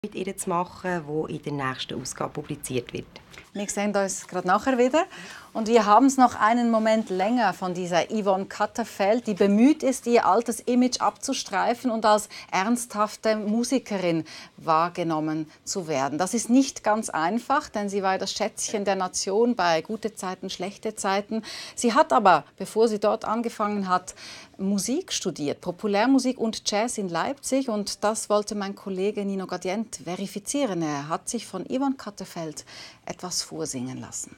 mit ihr zu machen, die in der nächsten Ausgabe publiziert wird. Wir sehen uns gerade nachher wieder. Und wir haben es noch einen Moment länger von dieser Yvonne Katterfeld, die bemüht ist, ihr altes Image abzustreifen und als ernsthafte Musikerin wahrgenommen zu werden. Das ist nicht ganz einfach, denn sie war das Schätzchen der Nation bei gute Zeiten, schlechte Zeiten. Sie hat aber, bevor sie dort angefangen hat, Musik studiert, Populärmusik und Jazz in Leipzig. Und das wollte mein Kollege Nino Gadient verifizieren. Er hat sich von Yvonne Katterfeld etwas vorsingen lassen.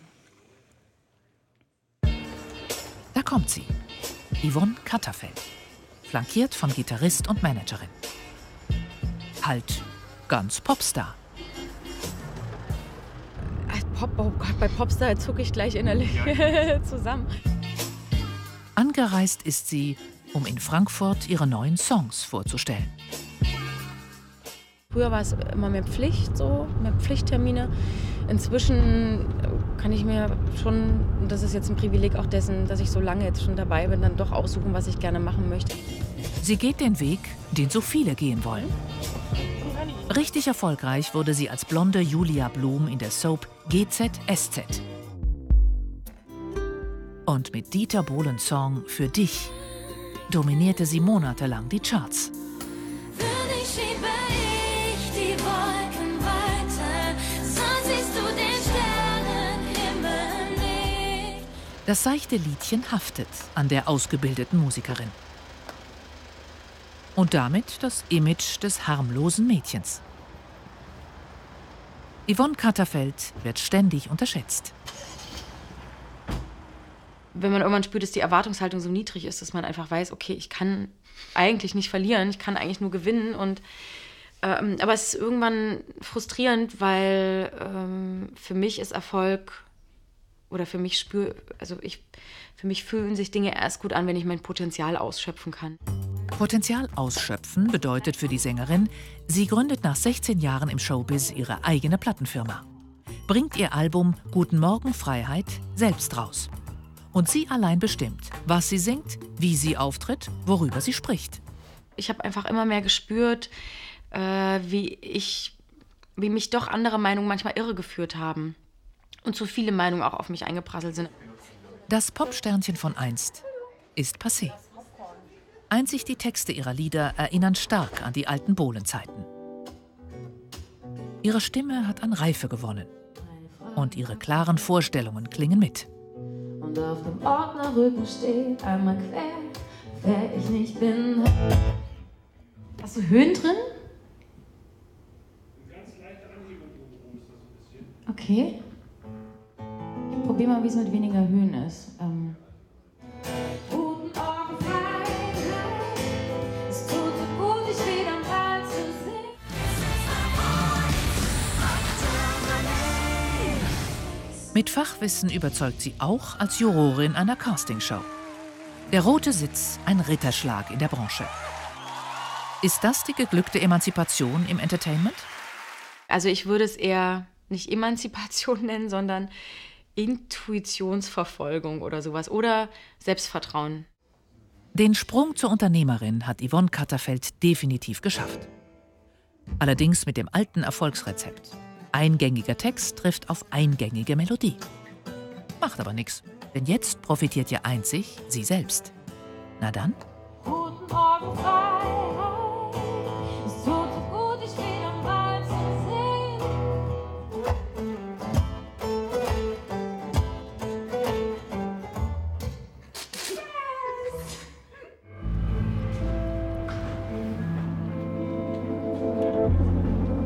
Da kommt sie, Yvonne Katterfeld, flankiert von Gitarrist und Managerin. Halt ganz Popstar. Oh Gott, bei Popstar zucke ich gleich innerlich zusammen. Angereist ist sie, um in Frankfurt ihre neuen Songs vorzustellen. Früher war es immer mehr Pflicht, mehr Pflichttermine. Inzwischen kann ich mir schon, und das ist jetzt ein Privileg auch dessen, dass ich so lange jetzt schon dabei bin, dann doch aussuchen, was ich gerne machen möchte. Sie geht den Weg, den so viele gehen wollen. Richtig erfolgreich wurde sie als blonde Julia Blum in der Soap GZSZ. Und mit Dieter Bohlens Song Für dich dominierte sie monatelang die Charts. Das seichte Liedchen haftet an der ausgebildeten Musikerin. Und damit das Image des harmlosen Mädchens. Yvonne Katterfeld wird ständig unterschätzt. Wenn man irgendwann spürt, dass die Erwartungshaltung so niedrig ist, dass man einfach weiß, okay, ich kann eigentlich nicht verlieren, ich kann eigentlich nur gewinnen. Aber es ist irgendwann frustrierend, weil für mich ist Erfolg oder für mich fühlen sich Dinge erst gut an, wenn ich mein Potenzial ausschöpfen kann. Potenzial ausschöpfen bedeutet für die Sängerin, sie gründet nach 16 Jahren im Showbiz ihre eigene Plattenfirma. Bringt ihr Album Guten Morgen Freiheit selbst raus. Und sie allein bestimmt, was sie singt, wie sie auftritt, worüber sie spricht. Ich habe einfach immer mehr gespürt, wie mich doch andere Meinungen manchmal irregeführt haben. Und zu viele Meinungen auch auf mich eingeprasselt sind. Das Popsternchen von einst ist passé. Einzig die Texte ihrer Lieder erinnern stark an die alten Bohlen-Zeiten. Ihre Stimme hat an Reife gewonnen. Und ihre klaren Vorstellungen klingen mit. Und auf dem Ordnerrücken steht einmal quer, wer ich nicht bin. Hast du Höhen drin? Eine ganz leichte Anhebung oben ist das ein bisschen. Okay. Ich probier mal, wie es mit weniger Höhen ist. Guten Morgen, Freiheit. Es tut so gut, dich wieder mal zu sehen. Mit Fachwissen überzeugt sie auch als Jurorin einer Castingshow. Der rote Sitz, ein Ritterschlag in der Branche. Ist das die geglückte Emanzipation im Entertainment? Also ich würde es eher nicht Emanzipation nennen, sondern Intuitionsverfolgung oder sowas. Oder Selbstvertrauen. Den Sprung zur Unternehmerin hat Yvonne Katterfeld definitiv geschafft. Allerdings mit dem alten Erfolgsrezept. Eingängiger Text trifft auf eingängige Melodie. Macht aber nichts, denn jetzt profitiert ja einzig sie selbst. Na dann? Guten Morgen, Freiheit.